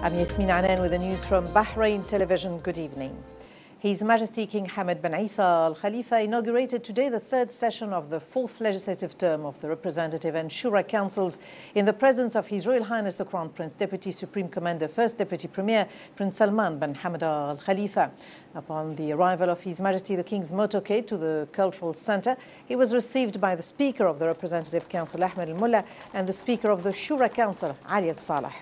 I'm Yasmin Anan with the news from Bahrain Television. Good evening. His Majesty King Hamad bin Isa Al Khalifa inaugurated today the third session of the fourth legislative term of the Representative and Shura Councils in the presence of His Royal Highness the Crown Prince, Deputy Supreme Commander, First Deputy Premier, Prince Salman bin Hamad Al Khalifa. Upon the arrival of His Majesty the King's motorcade to the Cultural Centre, he was received by the Speaker of the Representative Council, Ahmed Al Mullah, and the Speaker of the Shura Council, Ali Al Saleh.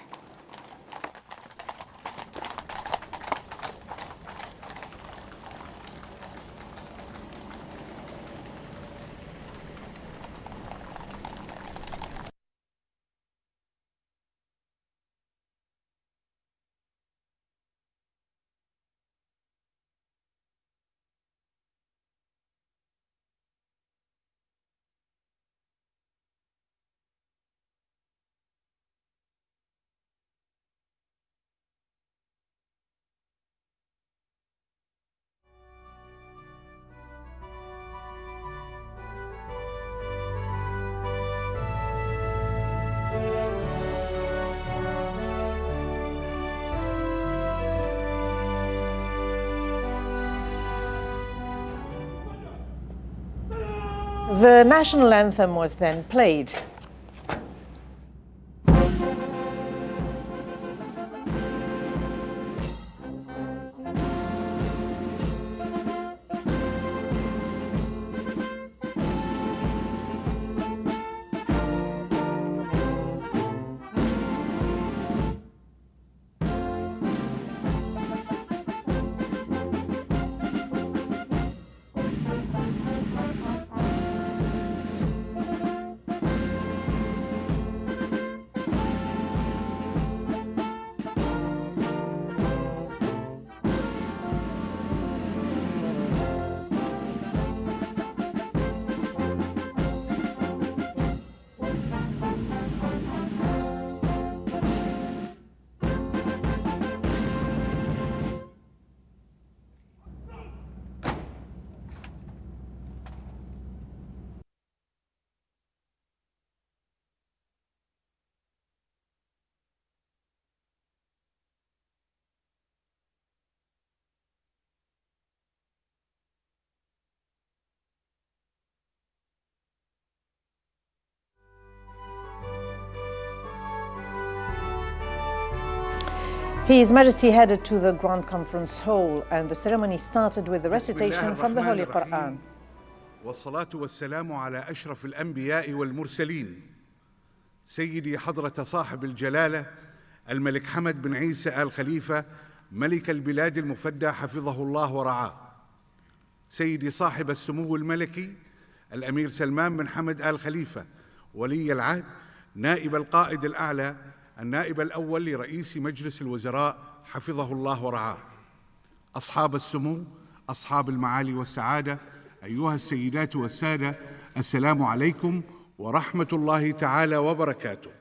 The national anthem was then played. His Majesty headed to the Grand Conference Hall and the ceremony started with the recitation from the Holy Quran. والصلاة والسلام على أشرف الأنبياء والمرسلين سيدي حضرة صاحب الجلالة الملك حمد بن عيسى آل خليفة ملك البلاد المفدى حفظه الله ورعاه، سيدي صاحب السمو الملكي الأمير سلمان بن حمد آل خليفة ولي العهد نائب القائد الأعلى النائب الأول لرئيس مجلس الوزراء حفظه الله ورعاه، أصحاب السمو، أصحاب المعالي والسعادة، أيها السيدات والسادة، السلام عليكم ورحمة الله تعالى وبركاته.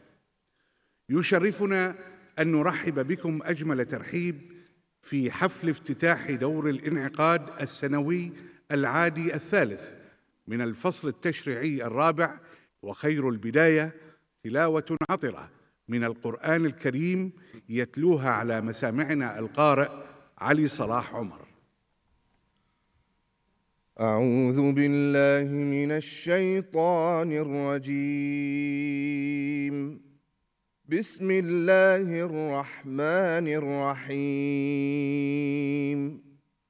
يشرفنا أن نرحب بكم أجمل ترحيب في حفل افتتاح دور الانعقاد السنوي العادي الثالث من الفصل التشريعي الرابع، وخير البداية تلاوة عطرة من القرآن الكريم يتلوها على مسامعنا القارئ علي صلاح عمر. أعوذ بالله من الشيطان الرجيم. بسم الله الرحمن الرحيم.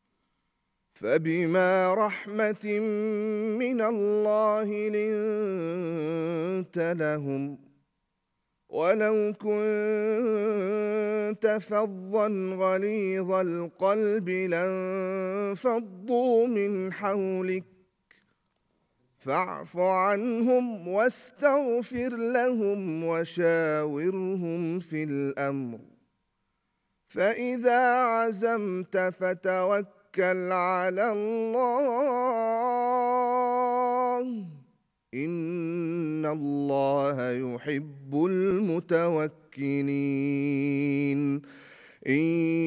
فبما رحمة من الله لنت لهم ولو كنت فظا غليظ القلب لانفضوا من حولك فاعف عنهم واستغفر لهم وشاورهم في الأمر فإذا عزمت فتوكل على الله إن الله يحب المتوكلين. إن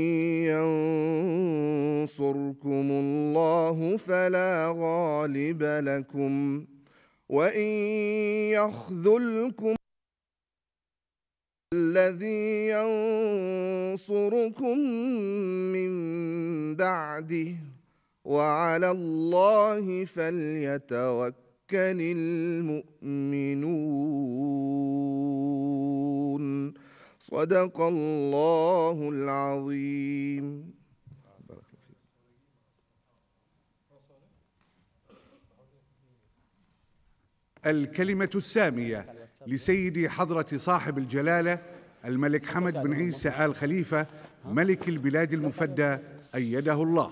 ينصركم الله فلا غالب لكم وإن يخذلكم الذي ينصركم من بعده وعلى الله فليتوكل المؤمنون. صدق الله العظيم. الكلمة السامية لسيدي حضرة صاحب الجلالة الملك حمد بن عيسى آل خليفة ملك البلاد المفدى أيده الله.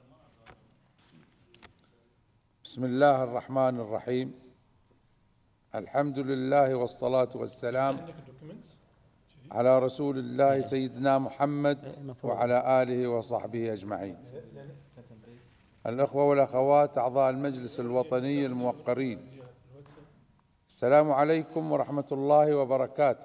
بسم الله الرحمن الرحيم. الحمد لله والصلاة والسلام على رسول الله سيدنا محمد وعلى آله وصحبه أجمعين. الأخوة والأخوات أعضاء المجلس الوطني الموقرين، السلام عليكم ورحمة الله وبركاته.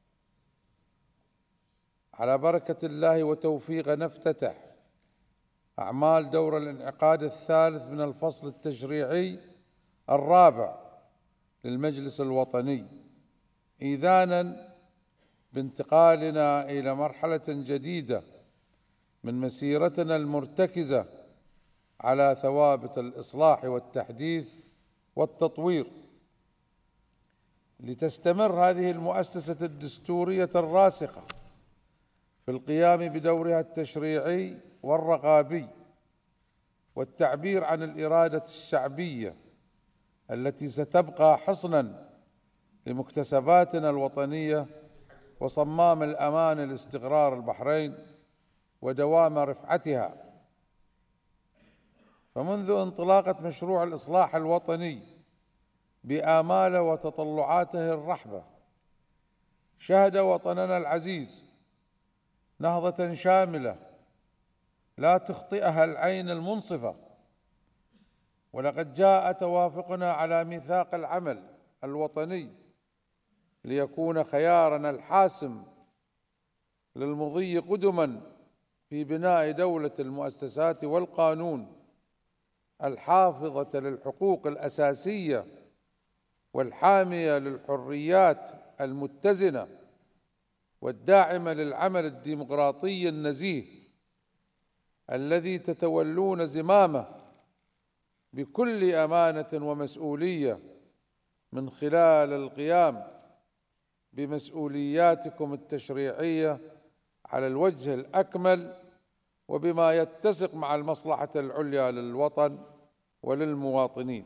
على بركة الله وتوفيقه نفتتح أعمال دور الانعقاد الثالث من الفصل التشريعي الرابع للمجلس الوطني، إذانا بانتقالنا إلى مرحلة جديدة من مسيرتنا المرتكزة على ثوابت الإصلاح والتحديث والتطوير، لتستمر هذه المؤسسة الدستورية الراسخة في القيام بدورها التشريعي والرقابي والتعبير عن الإرادة الشعبية التي ستبقى حصناً لمكتسباتنا الوطنية وصمام الأمان لاستقرار البحرين ودوام رفعتها. فمنذ انطلاقة مشروع الإصلاح الوطني بآماله وتطلعاته الرحبة، شهد وطننا العزيز نهضة شاملة لا تخطئها العين المنصفة، ولقد جاء توافقنا على ميثاق العمل الوطني ليكون خيارنا الحاسم للمضي قدما في بناء دولة المؤسسات والقانون الحافظة للحقوق الأساسية والحامية للحريات المتزنة والداعمة للعمل الديمقراطي النزيه الذي تتولون زمامه بكل أمانة ومسؤولية من خلال القيام بمسؤولياتكم التشريعية على الوجه الأكمل وبما يتسق مع المصلحة العليا للوطن وللمواطنين.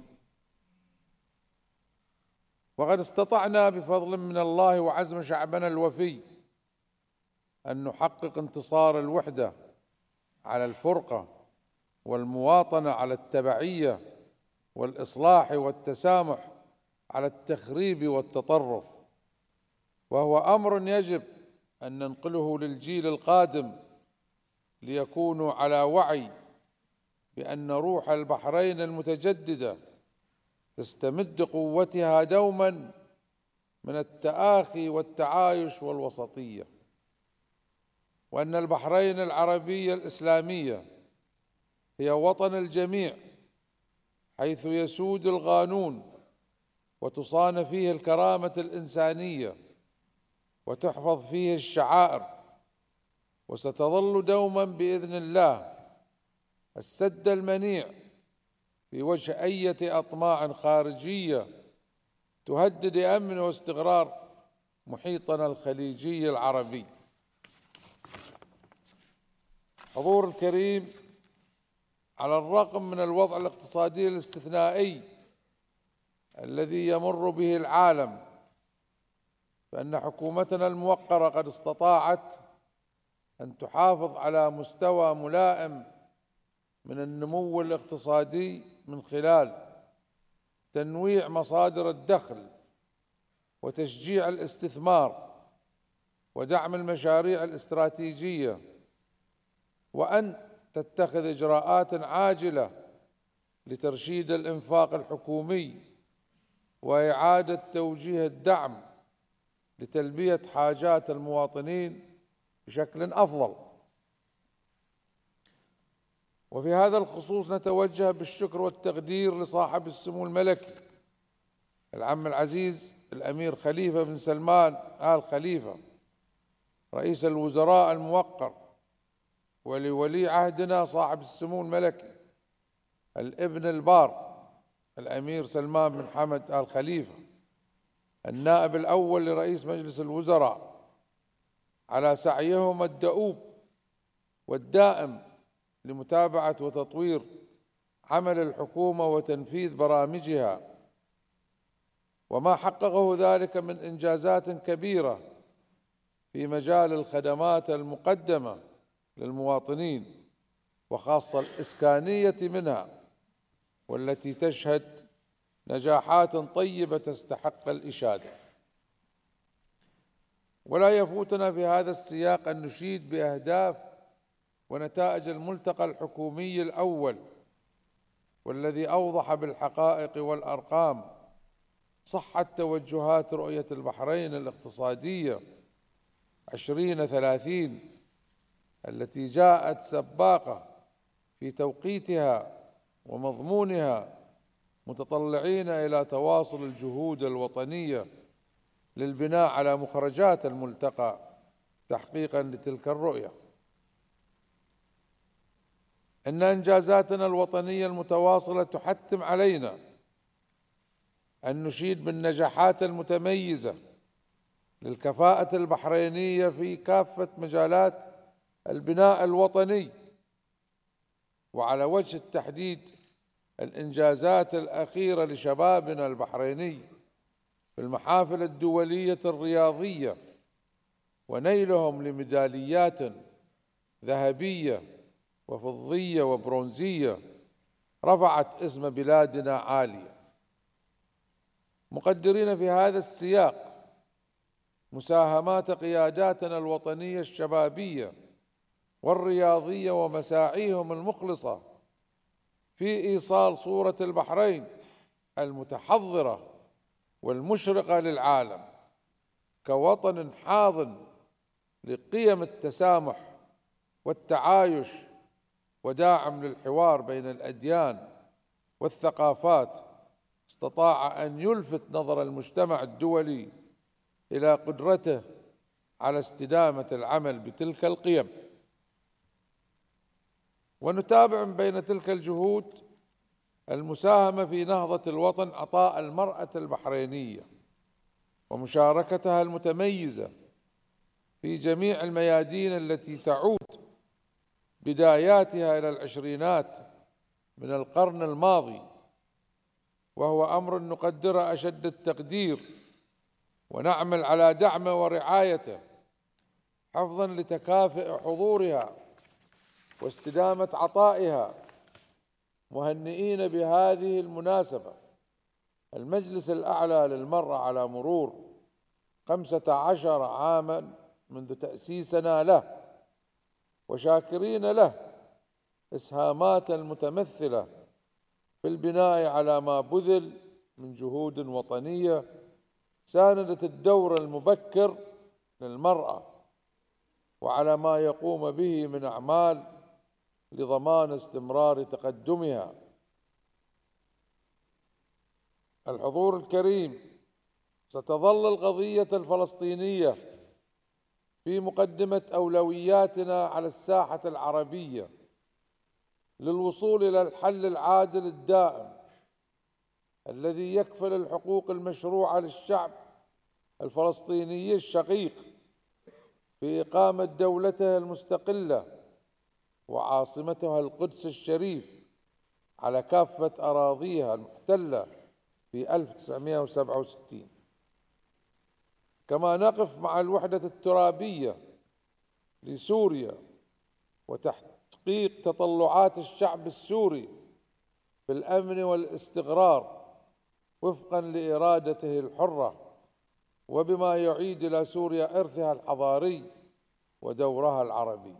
وقد استطعنا بفضل من الله وعزم شعبنا الوفي أن نحقق انتصار الوحدة على الفرقة والمواطنة على التبعية والإصلاح والتسامح على التخريب والتطرف، وهو أمر يجب أن ننقله للجيل القادم ليكونوا على وعي بأن روح البحرين المتجددة تستمد قوتها دوما من التآخي والتعايش والوسطية، وأن البحرين العربية الإسلامية هي وطن الجميع، حيث يسود القانون وتصان فيه الكرامة الإنسانية وتحفظ فيه الشعائر، وستظل دوما بإذن الله السد المنيع في وجه أية أطماع خارجية تهدد أمن واستقرار محيطنا الخليجي العربي. حضور الكريم، على الرغم من الوضع الاقتصادي الاستثنائي الذي يمر به العالم، فإن حكومتنا الموقرة قد استطاعت أن تحافظ على مستوى ملائم من النمو الاقتصادي من خلال تنويع مصادر الدخل وتشجيع الاستثمار ودعم المشاريع الاستراتيجية، وأن تتخذ إجراءات عاجلة لترشيد الإنفاق الحكومي وإعادة توجيه الدعم لتلبية حاجات المواطنين بشكل أفضل. وفي هذا الخصوص نتوجه بالشكر والتقدير لصاحب السمو الملكي العم العزيز الأمير خليفة بن سلمان آل خليفة رئيس الوزراء الموقر ولولي عهدنا صاحب السمو الملكي الابن البار الأمير سلمان بن حمد آل خليفة النائب الأول لرئيس مجلس الوزراء على سعيهم الدؤوب والدائم لمتابعة وتطوير عمل الحكومة وتنفيذ برامجها، وما حققه ذلك من إنجازات كبيرة في مجال الخدمات المقدمة للمواطنين وخاصة الإسكانية منها، والتي تشهد نجاحات طيبة تستحق الإشادة. ولا يفوتنا في هذا السياق أن نشيد بأهداف ونتائج الملتقى الحكومي الأول، والذي أوضح بالحقائق والأرقام صحة توجهات رؤية البحرين الاقتصادية 2030 التي جاءت سباقة في توقيتها ومضمونها، متطلعين إلى تواصل الجهود الوطنية للبناء على مخرجات الملتقى تحقيقا لتلك الرؤية. إن إنجازاتنا الوطنية المتواصلة تحتم علينا أن نشيد بالنجاحات المتميزة للكفاءة البحرينية في كافة مجالات البناء الوطني، وعلى وجه التحديد الإنجازات الأخيرة لشبابنا البحريني في المحافل الدولية الرياضية، ونيلهم لميداليات ذهبية وفضية وبرونزية رفعت اسم بلادنا عالية. مقدرين في هذا السياق مساهمات قياداتنا الوطنية الشبابية والرياضية ومساعيهم المخلصة في إيصال صورة البحرين المتحضرة والمشرقة للعالم كوطن حاضن لقيم التسامح والتعايش وداعم للحوار بين الأديان والثقافات، استطاع أن يلفت نظر المجتمع الدولي إلى قدرته على استدامة العمل بتلك القيم. ونتابع من بين تلك الجهود المساهمة في نهضة الوطن عطاء المرأة البحرينية ومشاركتها المتميزة في جميع الميادين التي تعود بداياتها إلى العشرينات من القرن الماضي، وهو أمر نقدره أشد التقدير ونعمل على دعمه ورعايته حفظا لتكافؤ حضورها واستدامة عطائها، مهنئين بهذه المناسبة المجلس الأعلى للمرأة على مرور 15 عاما منذ تأسيسنا له، وشاكرين له إسهامات المتمثلة في البناء على ما بذل من جهود وطنية ساندت الدور المبكر للمرأة، وعلى ما يقوم به من أعمال لضمان استمرار تقدمها. الحضور الكريم، ستظل القضية الفلسطينية في مقدمة أولوياتنا على الساحة العربية للوصول إلى الحل العادل الدائم الذي يكفل الحقوق المشروعة للشعب الفلسطيني الشقيق في إقامة دولته المستقلة وعاصمتها القدس الشريف على كافة أراضيها المحتلة في 1967. كما نقف مع الوحدة الترابية لسوريا وتحقيق تطلعات الشعب السوري في الأمن والاستقرار وفقا لإرادته الحرة، وبما يعيد إلى سوريا إرثها الحضاري ودورها العربي.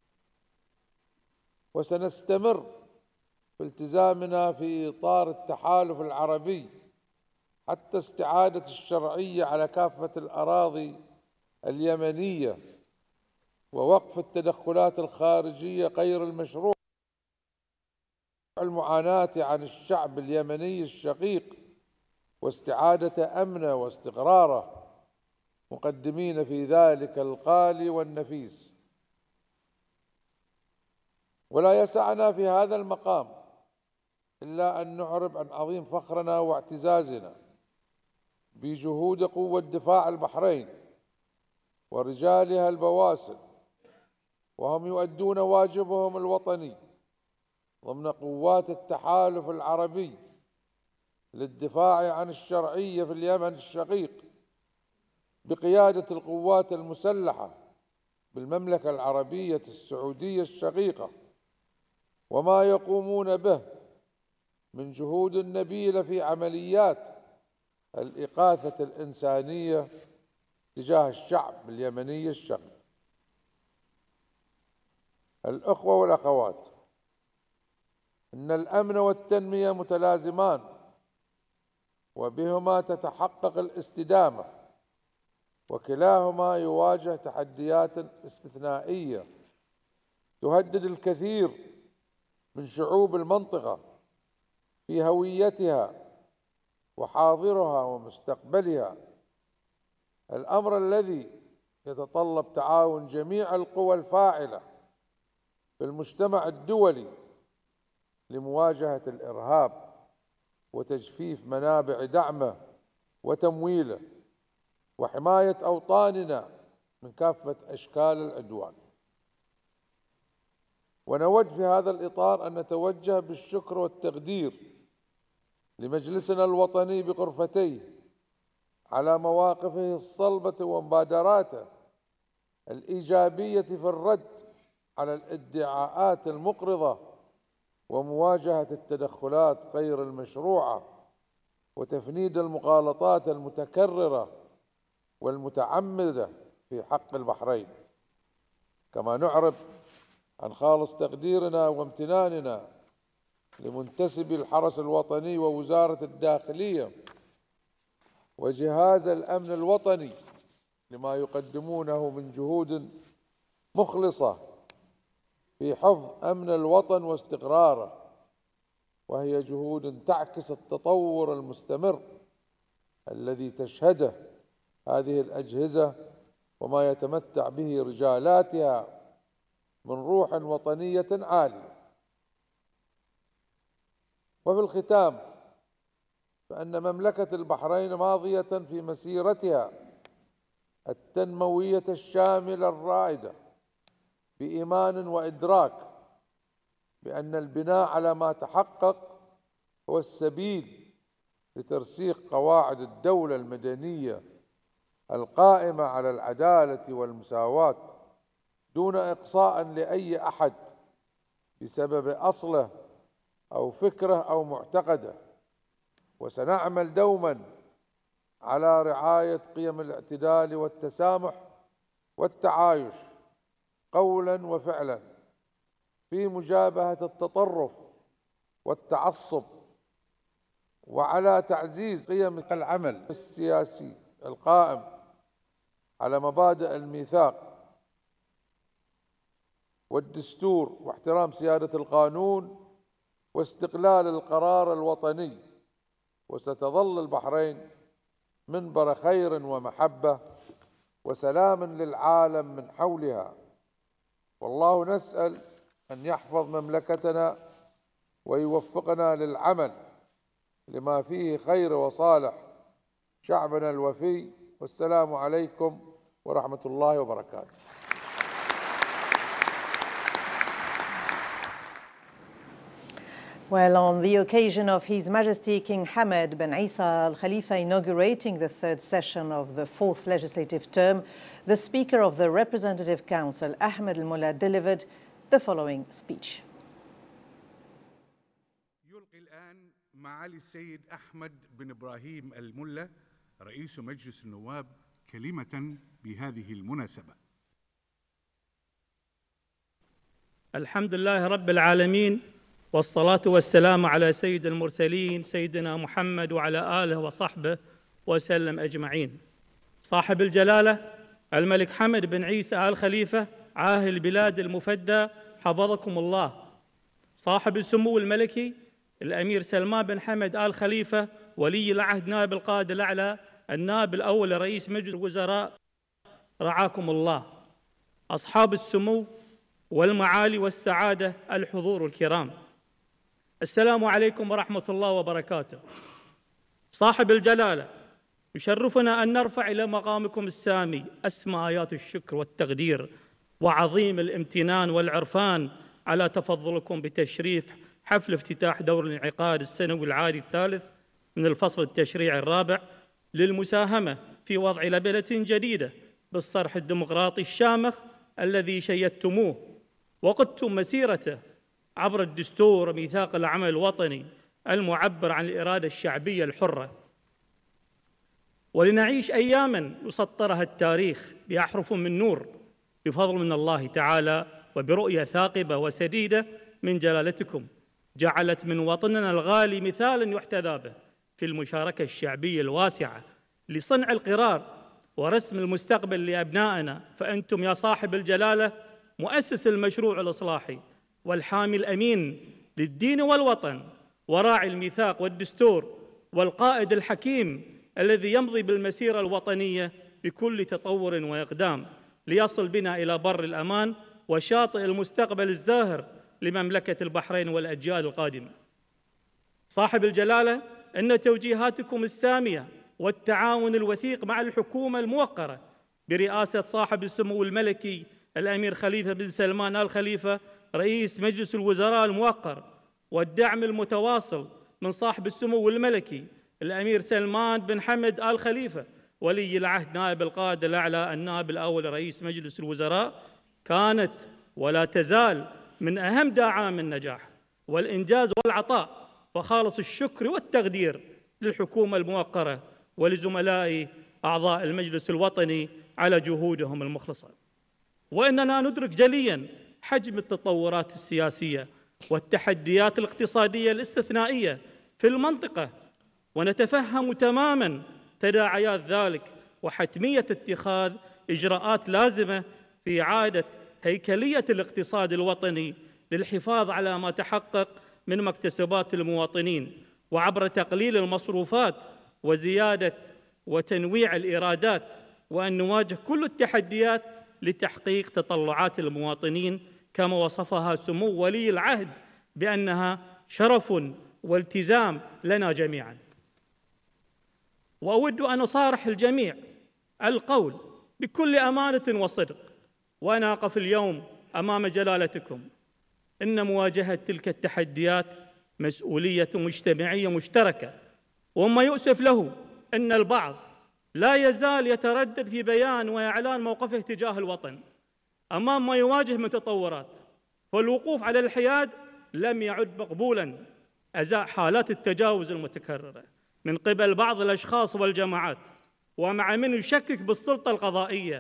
وسنستمر في التزامنا في إطار التحالف العربي حتى استعادة الشرعية على كافة الأراضي اليمنية ووقف التدخلات الخارجية غير المشروعة المعاناة عن الشعب اليمني الشقيق واستعادة أمنه واستقراره مقدمين في ذلك الغالي والنفيس. ولا يسعنا في هذا المقام إلا أن نعرب عن عظيم فخرنا واعتزازنا بجهود قوة دفاع البحرين ورجالها البواسل، وهم يؤدون واجبهم الوطني ضمن قوات التحالف العربي للدفاع عن الشرعية في اليمن الشقيق بقيادة القوات المسلحة بالمملكة العربية السعودية الشقيقة، وما يقومون به من جهود نبيلة في عمليات الإغاثة الإنسانية تجاه الشعب اليمني الشقيق. الأخوة والأخوات، إن الأمن والتنمية متلازمان، وبهما تتحقق الاستدامة، وكلاهما يواجه تحديات استثنائية تهدد الكثير من شعوب المنطقة في هويتها وحاضرها ومستقبلها، الأمر الذي يتطلب تعاون جميع القوى الفاعلة في المجتمع الدولي لمواجهة الإرهاب وتجفيف منابع دعمه وتمويله وحماية أوطاننا من كافة أشكال العدوان. ونود في هذا الإطار أن نتوجه بالشكر والتقدير لمجلسنا الوطني بغرفتيه على مواقفه الصلبة ومبادراته الإيجابية في الرد على الادعاءات المقرضة ومواجهة التدخلات غير المشروعة وتفنيد المغالطات المتكررة والمتعمدة في حق البحرين. كما نعرب عن خالص تقديرنا وامتناننا لمنتسبي الحرس الوطني ووزارة الداخلية وجهاز الأمن الوطني لما يقدمونه من جهود مخلصة في حفظ أمن الوطن واستقراره، وهي جهود تعكس التطور المستمر الذي تشهده هذه الأجهزة وما يتمتع به رجالاتها من روح وطنية عالية. وفي الختام، فإن مملكة البحرين ماضية في مسيرتها التنموية الشاملة الرائدة بإيمان وإدراك بأن البناء على ما تحقق هو السبيل لترسيخ قواعد الدولة المدنية القائمة على العدالة والمساواة دون إقصاء لأي أحد بسبب أصله أو فكره أو معتقده. وسنعمل دوما على رعاية قيم الاعتدال والتسامح والتعايش قولا وفعلا في مجابهة التطرف والتعصب، وعلى تعزيز قيم العمل السياسي القائم على مبادئ الميثاق والدستور واحترام سيادة القانون واستقلال القرار الوطني. وستظل البحرين منبر خير ومحبة وسلام للعالم من حولها. والله نسأل أن يحفظ مملكتنا ويوفقنا للعمل لما فيه خير وصالح شعبنا الوفي. والسلام عليكم ورحمة الله وبركاته. Well, on the occasion of His Majesty King Hamad bin Isa Al Khalifa inaugurating the third session of the fourth legislative term, the Speaker of the Representative Council, Ahmed Al Mullah, delivered the following speech. يلقي الآن معالي السيد أحمد بن إبراهيم الملا رئيس مجلس النواب كلمة بهذه المناسبة. الحمد لله رب العالمين، والصلاة والسلام على سيد المرسلين سيدنا محمد وعلى آله وصحبه وسلم أجمعين. صاحب الجلالة الملك حمد بن عيسى آل خليفة عاهل البلاد المفدى حفظكم الله، صاحب السمو الملكي الأمير سلمان بن حمد آل خليفة ولي العهد نائب القائد الأعلى النائب الأول لرئيس مجلس الوزراء رعاكم الله، أصحاب السمو والمعالي والسعادة، الحضور الكرام، السلام عليكم ورحمة الله وبركاته. صاحب الجلالة، يشرفنا أن نرفع إلى مقامكم السامي أسمى آيات الشكر والتقدير وعظيم الامتنان والعرفان على تفضلكم بتشريف حفل افتتاح دور الانعقاد السنوي العادي الثالث من الفصل التشريعي الرابع للمساهمة في وضع لبنة جديدة بالصرح الديمقراطي الشامخ الذي شيدتموه وقدتم مسيرته عبر الدستور وميثاق العمل الوطني المعبر عن الإرادة الشعبية الحرة، ولنعيش أياماً يسطرها التاريخ بأحرف من نور بفضل من الله تعالى وبرؤية ثاقبة وسديدة من جلالتكم جعلت من وطننا الغالي مثالاً يحتذى به في المشاركة الشعبية الواسعة لصنع القرار ورسم المستقبل لأبنائنا. فأنتم يا صاحب الجلالة مؤسس المشروع الإصلاحي والحامي الأمين للدين والوطن وراعي الميثاق والدستور والقائد الحكيم الذي يمضي بالمسيرة الوطنية بكل تطور وإقدام ليصل بنا إلى بر الأمان وشاطئ المستقبل الزاهر لمملكة البحرين والأجيال القادمة. صاحب الجلالة، إن توجيهاتكم السامية والتعاون الوثيق مع الحكومة الموقرة برئاسة صاحب السمو الملكي الأمير خليفة بن سلمان آل خليفة رئيس مجلس الوزراء الموقر، والدعم المتواصل من صاحب السمو الملكي الأمير سلمان بن حمد آل خليفة ولي العهد نائب القائد الأعلى النائب الأول رئيس مجلس الوزراء، كانت ولا تزال من أهم داعام النجاح والإنجاز والعطاء، وخالص الشكر والتقدير للحكومة الموقرة ولزملائي أعضاء المجلس الوطني على جهودهم المخلصة. وإننا ندرك جلياً حجم التطورات السياسية والتحديات الاقتصادية الاستثنائية في المنطقة، ونتفهم تماماً تداعيات ذلك وحتمية اتخاذ إجراءات لازمة في إعادة هيكلية الاقتصاد الوطني للحفاظ على ما تحقق من مكتسبات المواطنين، وعبر تقليل المصروفات وزيادة وتنويع الإيرادات، وأن نواجه كل التحديات لتحقيق تطلعات المواطنين كما وصفها سمو ولي العهد بأنها شرف والتزام لنا جميعاً. وأود أن أصارح الجميع القول بكل أمانة وصدق وأنا أقف اليوم أمام جلالتكم إن مواجهة تلك التحديات مسؤولية مجتمعية مشتركة، وما يؤسف له أن البعض لا يزال يتردد في بيان وإعلان موقفه تجاه الوطن أمام ما يواجه من تطورات، فالوقوف على الحياد لم يعد مقبولاً أزاء حالات التجاوز المتكررة من قبل بعض الأشخاص والجماعات، ومع من يشكك بالسلطة القضائية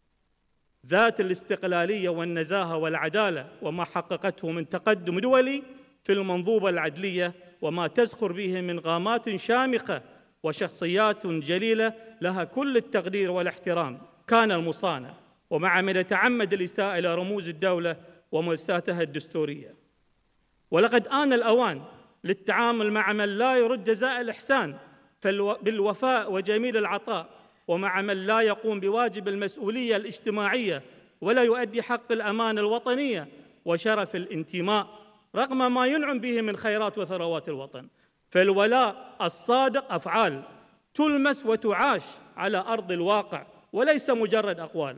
ذات الاستقلالية والنزاهة والعدالة وما حققته من تقدم دولي في المنظومة العدلية وما تزخر به من غامات شامخة وشخصيات جليلة لها كل التقدير والاحترام كان المصانع، ومع من يتعمد الإساءة إلى رموز الدولة ومؤسساتها الدستورية. ولقد آن الأوان للتعامل مع من لا يرد جزاء الإحسان بالوفاء وجميل العطاء، ومع من لا يقوم بواجب المسؤولية الاجتماعية ولا يؤدي حق الأمانة الوطنية وشرف الانتماء رغم ما ينعم به من خيرات وثروات الوطن. فالولاء الصادق أفعال تلمس وتعاش على أرض الواقع وليس مجرد أقوال.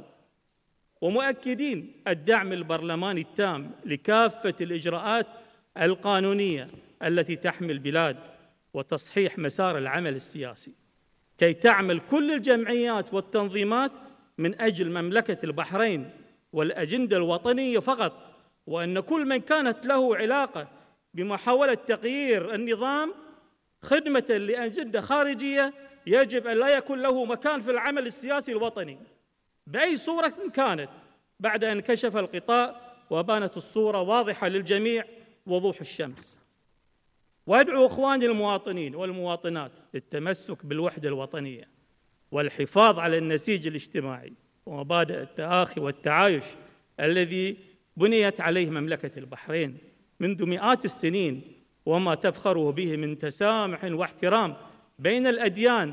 ومؤكدين الدعم البرلماني التام لكافة الإجراءات القانونية التي تحمي البلاد وتصحيح مسار العمل السياسي كي تعمل كل الجمعيات والتنظيمات من أجل مملكة البحرين والأجندة الوطنية فقط، وأن كل من كانت له علاقة بمحاولة تغيير النظام خدمة لأجندة خارجية يجب أن لا يكون له مكان في العمل السياسي الوطني بأي صورة كانت، بعد أن كشف الغطاء وبانت الصورة واضحة للجميع وضوح الشمس. وأدعو إخواني المواطنين والمواطنات للتمسك بالوحدة الوطنية والحفاظ على النسيج الاجتماعي ومبادئ التآخي والتعايش الذي بنيت عليه مملكة البحرين منذ مئات السنين، وما تفخره به من تسامح واحترام بين الأديان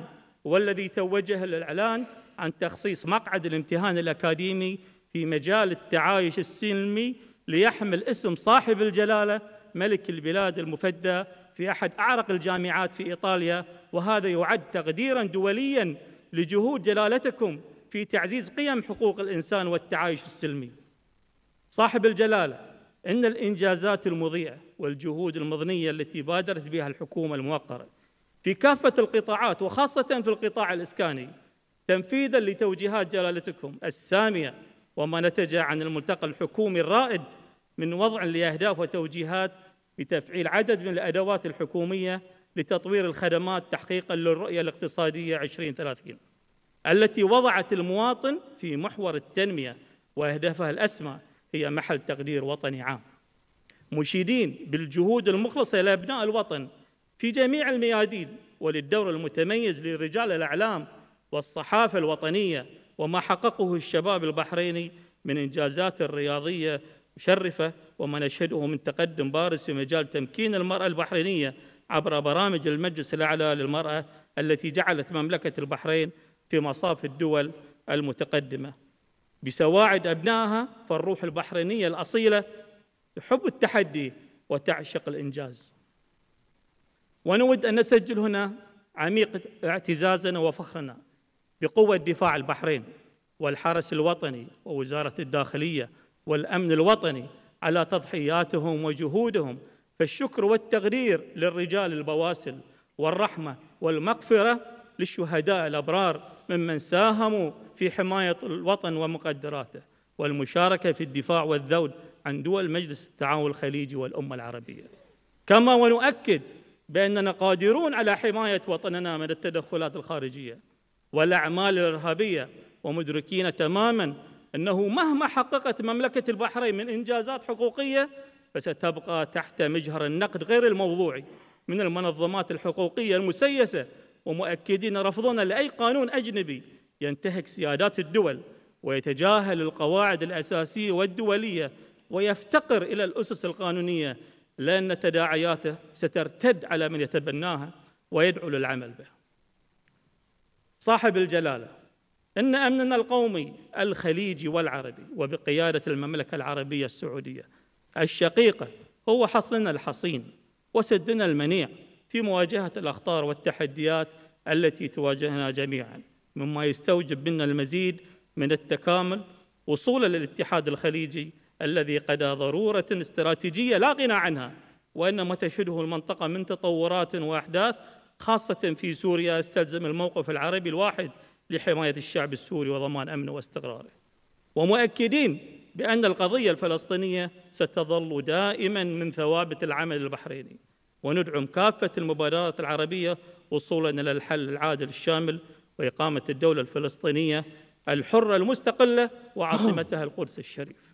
والذي توجه للإعلان عن تخصيص مقعد الامتحان الأكاديمي في مجال التعايش السلمي ليحمل اسم صاحب الجلالة ملك البلاد المفدى في أحد أعرق الجامعات في إيطاليا، وهذا يعد تقديراً دولياً لجهود جلالتكم في تعزيز قيم حقوق الإنسان والتعايش السلمي. صاحب الجلالة، إن الإنجازات المضيئة والجهود المضنية التي بادرت بها الحكومة الموقرة في كافة القطاعات وخاصة في القطاع الإسكاني تنفيذاً لتوجيهات جلالتكم السامية وما نتج عن الملتقى الحكومي الرائد من وضع لأهداف وتوجيهات بتفعيل عدد من الأدوات الحكومية لتطوير الخدمات تحقيقاً للرؤية الاقتصادية 2030 التي وضعت المواطن في محور التنمية وأهدافها الأسمى هي محل تقدير وطني عام، مشيدين بالجهود المخلصة لأبناء الوطن في جميع الميادين وللدور المتميز لرجال الأعلام والصحافة الوطنية وما حققه الشباب البحريني من إنجازات رياضية مشرفة وما نشهده من تقدم بارز في مجال تمكين المرأة البحرينية عبر برامج المجلس الأعلى للمرأة التي جعلت مملكة البحرين في مصاف الدول المتقدمة. بسواعد أبنائها فالروح البحرينية الأصيلة تحب التحدي وتعشق الإنجاز. ونود أن نسجل هنا عميق اعتزازنا وفخرنا بقوة دفاع البحرين والحرس الوطني ووزارة الداخلية والأمن الوطني على تضحياتهم وجهودهم، فالشكر والتقدير للرجال البواسل والرحمة والمغفرة للشهداء الأبرار ممن ساهموا في حماية الوطن ومقدراته والمشاركة في الدفاع والذود عن دول مجلس التعاون الخليجي والأمة العربية. كما ونؤكد بأننا قادرون على حماية وطننا من التدخلات الخارجية والأعمال الإرهابية، ومدركين تماماً أنه مهما حققت مملكة البحرين من إنجازات حقوقية فستبقى تحت مجهر النقد غير الموضوعي من المنظمات الحقوقية المسيسة، ومؤكدين رفضنا لأي قانون أجنبي ينتهك سيادات الدول ويتجاهل القواعد الأساسية والدولية ويفتقر إلى الأسس القانونية، لأن تداعياته سترتد على من يتبناها ويدعو للعمل به. صاحب الجلالة، إن أمننا القومي الخليجي والعربي وبقيادة المملكة العربية السعودية الشقيقة هو حصننا الحصين وسدنا المنيع في مواجهة الأخطار والتحديات التي تواجهنا جميعاً، مما يستوجب منا المزيد من التكامل وصولاً للاتحاد الخليجي الذي قضى ضرورة استراتيجية لا غنى عنها، وإن ما تشهده المنطقة من تطورات وأحداث خاصة في سوريا استلزم الموقف العربي الواحد لحماية الشعب السوري وضمان أمنه واستقراره، ومؤكدين بأن القضية الفلسطينية ستظل دائماً من ثوابت العمل البحريني، وندعم كافة المبادرات العربية وصولاً إلى الحل العادل الشامل وإقامة الدولة الفلسطينية الحرة المستقلة وعاصمتها القدس الشريف.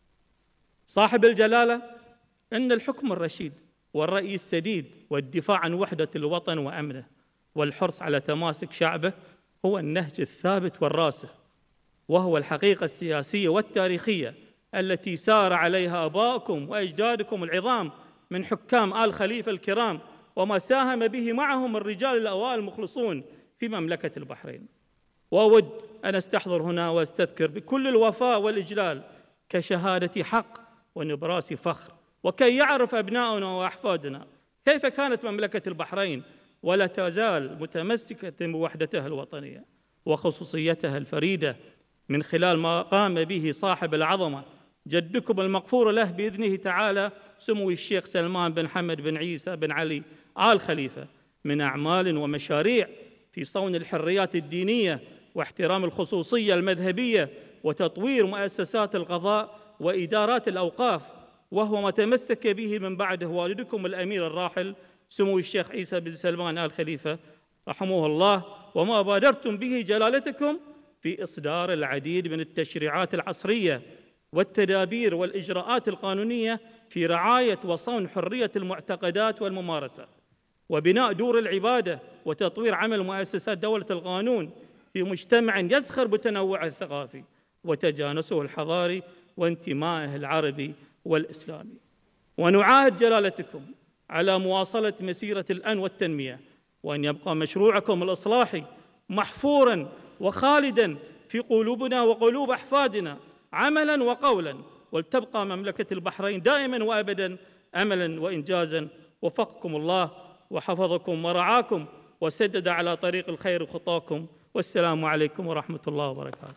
صاحب الجلالة، إن الحكم الرشيد والرأي السديد والدفاع عن وحدة الوطن وأمنه والحرص على تماسك شعبه هو النهج الثابت والراسخ، وهو الحقيقة السياسية والتاريخية التي سار عليها آباؤكم وأجدادكم العظام من حكام آل خليفة الكرام، وما ساهم به معهم الرجال الأوائل المخلصون في مملكة البحرين. وأود أن أستحضر هنا وأستذكر بكل الوفاء والإجلال كشهادة حق ونبراس فخر، وكي يعرف أبناؤنا وأحفادنا كيف كانت مملكة البحرين ولا تزال متمسكة بوحدتها الوطنية وخصوصيتها الفريدة من خلال ما قام به صاحب العظمة جدكم المغفور له بإذنه تعالى سمو الشيخ سلمان بن حمد بن عيسى بن علي آل خليفة من أعمال ومشاريع في صون الحريات الدينية واحترام الخصوصية المذهبية وتطوير مؤسسات القضاء وإدارات الأوقاف، وهو ما تمسك به من بعده والدكم الأمير الراحل سمو الشيخ عيسى بن سلمان آل خليفة رحمه الله، وما بادرتم به جلالتكم في إصدار العديد من التشريعات العصرية والتدابير والإجراءات القانونية في رعاية وصون حرية المعتقدات والممارسات وبناء دور العبادة وتطوير عمل مؤسسات دولة القانون في مجتمع يزخر بتنوعه الثقافي وتجانسه الحضاري وانتمائه العربي والإسلامي. ونعاهد جلالتكم على مواصلة مسيرة الأن والتنمية، وأن يبقى مشروعكم الإصلاحي محفوراً وخالداً في قلوبنا وقلوب أحفادنا عملاً وقولاً، ولتبقى مملكة البحرين دائماً وأبداً أملاً وإنجازاً. وفقكم الله وحفظكم ورعاكم وسدد على طريق الخير خطاكم، والسلام عليكم ورحمة الله وبركاته.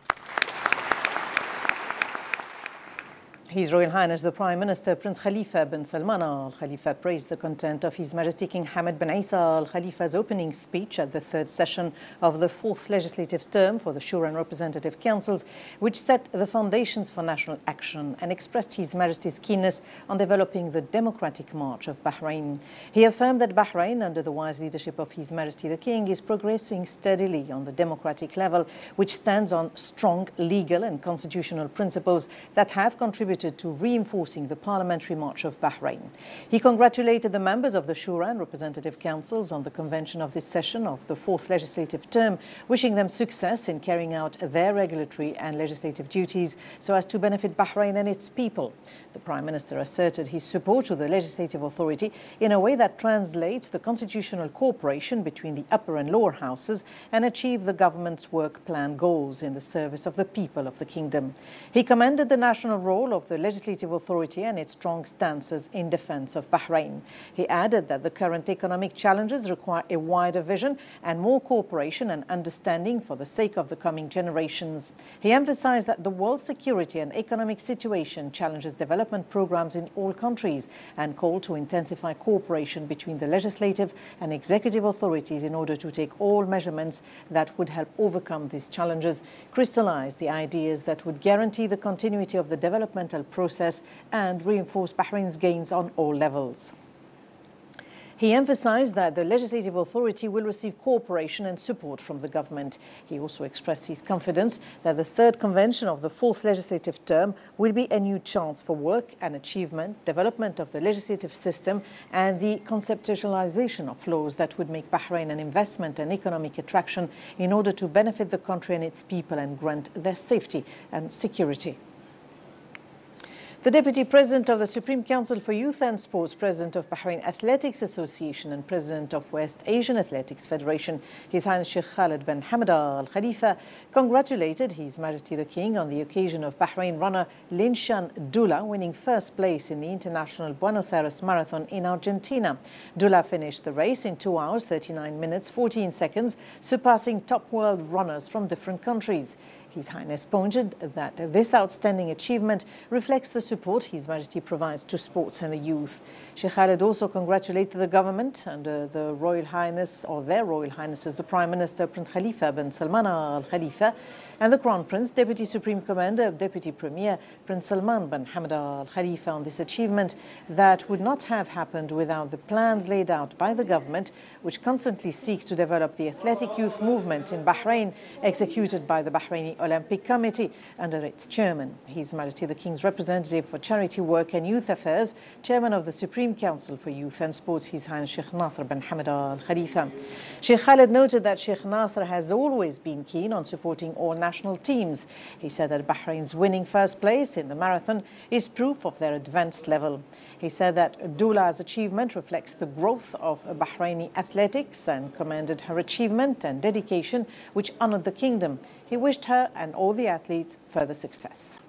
His Royal Highness the Prime Minister Prince Khalifa bin Salman Al Khalifa praised the content of His Majesty King Hamad bin Isa Al Khalifa's opening speech at the third session of the fourth legislative term for the Shura and Representative Councils, which set the foundations for national action, and expressed His Majesty's keenness on developing the democratic march of Bahrain. He affirmed that Bahrain, under the wise leadership of His Majesty the King, is progressing steadily on the democratic level, which stands on strong legal and constitutional principles that have contributed to reinforcing the parliamentary march of Bahrain. He congratulated the members of the Shura and Representative Councils on the convention of this session of the fourth legislative term, wishing them success in carrying out their regulatory and legislative duties so as to benefit Bahrain and its people. The Prime Minister asserted his support to the legislative authority in a way that translates the constitutional cooperation between the upper and lower houses and achieve the government's work plan goals in the service of the people of the kingdom. He commended the national role of the legislative authority and its strong stances in defense of Bahrain. He added that the current economic challenges require a wider vision and more cooperation and understanding for the sake of the coming generations. He emphasized that the world security and economic situation challenges development programs in all countries and called to intensify cooperation between the legislative and executive authorities in order to take all measurements that would help overcome these challenges, crystallize the ideas that would guarantee the continuity of the developmental process and reinforce Bahrain's gains on all levels. He emphasized that the legislative authority will receive cooperation and support from the government. He also expressed his confidence that the third convention of the fourth legislative term will be a new chance for work and achievement, development of the legislative system, and the conceptualization of laws that would make Bahrain an investment and economic attraction in order to benefit the country and its people and grant their safety and security. The Deputy President of the Supreme Council for Youth and Sports, President of Bahrain Athletics Association and President of West Asian Athletics Federation, His Highness Sheikh Khalid bin Hamad Al Khalifa, congratulated His Majesty the King on the occasion of Bahrain runner Linshan Dula winning first place in the International Buenos Aires Marathon in Argentina. Dula finished the race in 2 hours, 39 minutes, 14 seconds, surpassing top world runners from different countries. His Highness pointed that this outstanding achievement reflects the support His Majesty provides to sports and the youth. Sheikh Khalid also congratulated the government under the Royal Highness, or their Royal Highnesses, the Prime Minister Prince Khalifa bin Salman Al Khalifa and the Crown Prince, Deputy Supreme Commander, Deputy Premier Prince Salman bin Hamad Al Khalifa on this achievement that would not have happened without the plans laid out by the government, which constantly seeks to develop the athletic youth movement in Bahrain, executed by the Bahraini Olympic Committee under its chairman, His Majesty the King's representative for charity work and youth affairs, chairman of the Supreme Council for Youth and Sports, His Highness Sheikh Nasser bin Hamad Al Khalifa. Sheikh Khalid noted that Sheikh Nasser has always been keen on supporting all national teams. He said that Bahrain's winning first place in the marathon is proof of their advanced level. He said that Dula's achievement reflects the growth of Bahraini athletics and commended her achievement and dedication, which honored the kingdom. He wished her and all the athletes further success.